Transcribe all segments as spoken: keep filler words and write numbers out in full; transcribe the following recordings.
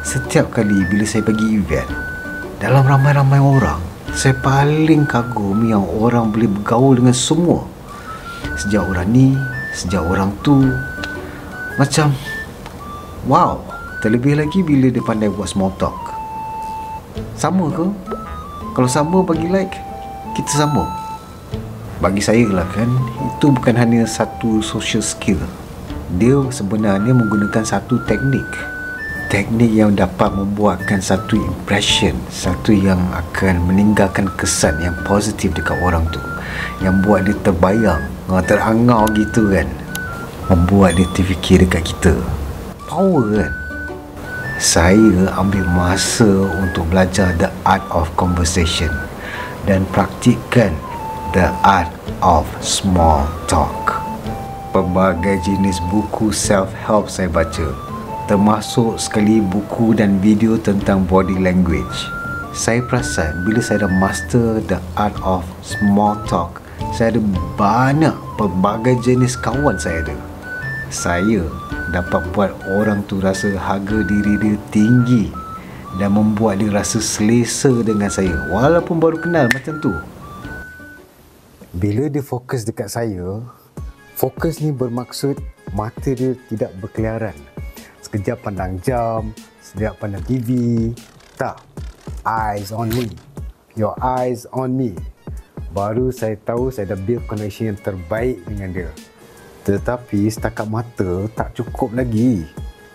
Setiap kali bila saya pergi event, dalam ramai-ramai orang, saya paling kagum yang orang boleh bergaul dengan semua. Sejak orang ni, sejak orang tu. Macam, wow. Terlebih lagi bila dia pandai buat small talk. Sama ke? Kalau sama bagi like, kita sama. Bagi saya lah kan, itu bukan hanya satu social skill. Dia sebenarnya menggunakan satu teknik. Teknik yang dapat membuatkan satu impression, satu yang akan meninggalkan kesan yang positif dekat orang tu, yang buat dia terbayang, terangau gitu kan, membuat dia terfikir dekat kita. Power kan. Saya ambil masa untuk belajar the art of conversation dan praktikkan the art of small talk. Pelbagai jenis buku self-help saya baca, termasuk sekali buku dan video tentang body language. Saya perasan bila saya dah master the art of small talk, saya ada banyak pelbagai jenis kawan saya ada. Saya dapat buat orang tu rasa harga diri dia tinggi dan membuat dia rasa selesa dengan saya walaupun baru kenal macam tu. Bila dia fokus dekat saya, fokus ni bermaksud mata dia tidak berkeliaran. Sekejap pandang jam, sekejap pandang T V. Tak. Eyes on me. Your eyes on me. Baru saya tahu saya dah build connection yang terbaik dengan dia. Tetapi setakat mata tak cukup lagi.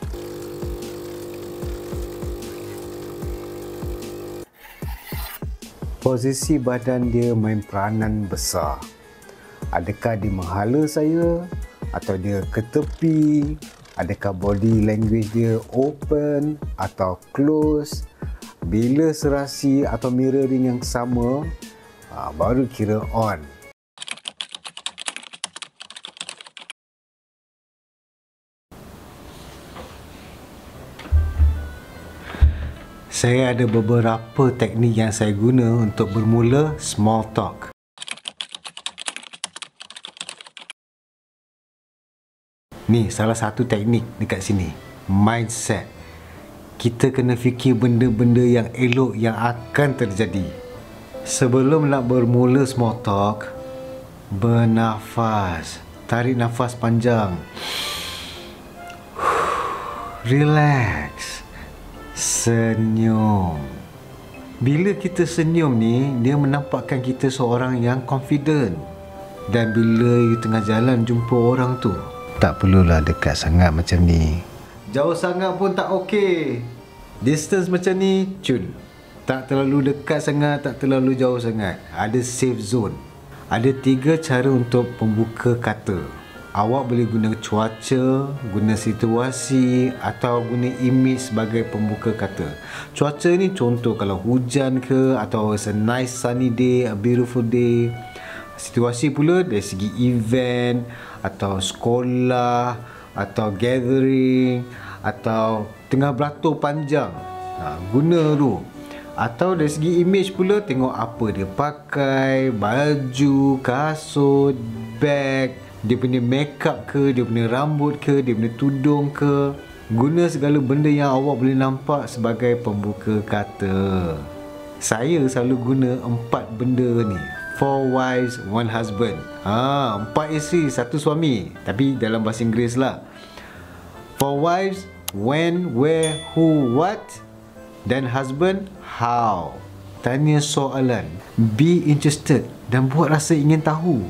Posisi badan dia main peranan besar. Adakah dia menghala saya atau dia ke tepi? Adakah body language dia open atau close? Bila serasi atau mirroring yang sama, ha, baru kira on. Saya ada beberapa teknik yang saya guna untuk bermula small talk. Ni salah satu teknik dekat sini. Mindset. Kita kena fikir benda-benda yang elok yang akan terjadi. Sebelum nak bermula small talk, bernafas. Tarik nafas panjang. Relax. Senyum. Bila kita senyum ni, dia menampakkan kita seorang yang confident. Dan bila you tengah jalan jumpa orang tu, tak perlulah dekat sangat macam ni. Jauh sangat pun tak okey. Distance macam ni, cun. Tak terlalu dekat sangat, tak terlalu jauh sangat. Ada safe zone. Ada tiga cara untuk pembuka kata. Awak boleh guna cuaca, guna situasi atau guna image sebagai pembuka kata. Cuaca ni contoh kalau hujan ke atau it's a nice sunny day, a beautiful day. Situasi pula dari segi event atau sekolah atau gathering atau tengah beratur panjang. Ha, guna tu. Atau dari segi image pula, tengok apa dia pakai, baju, kasut, bag, dia punya makeup ke, dia punya rambut ke, dia punya tudung ke. Guna segala benda yang awak boleh nampak sebagai pembuka kata. Saya selalu guna empat benda ni. Four wives, one husband. Ha, empat isteri, satu suami. Tapi dalam bahasa Inggeris lah. Four wives, when, where, who, what. Dan husband, how. Tanya soalan. Be interested dan buat rasa ingin tahu.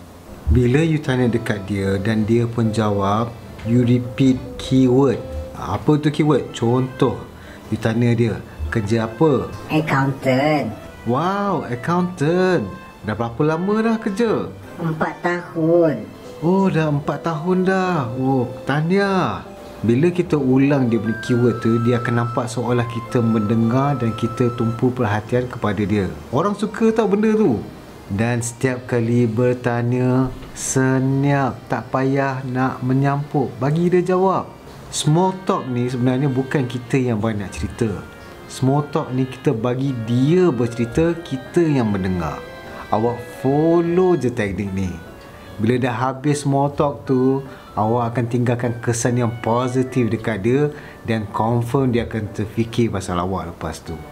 Bila you tanya dekat dia dan dia pun jawab, you repeat keyword. Apa tu keyword? Contoh, you tanya dia, kerja apa? Accountant. Wow, accountant. Dah berapa lama dah kerja? Empat tahun. Oh, dah empat tahun dah. Oh, tahniah. Bila kita ulang dia punya keyword tu, dia akan nampak seolah kita mendengar dan kita tumpu perhatian kepada dia. Orang suka tahu benda tu. Dan setiap kali bertanya, senyap, tak payah nak menyampuk, bagi dia jawab. Small talk ni sebenarnya bukan kita yang banyak cerita. Small talk ni kita bagi dia bercerita, kita yang mendengar. Awak follow je teknik ni. Bila dah habis small talk tu, awak akan tinggalkan kesan yang positif dekat dia dan confirm dia akan terfikir pasal awak lepas tu.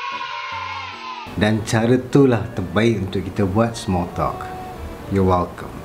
Dan cara itulah terbaik untuk kita buat small talk. You're welcome.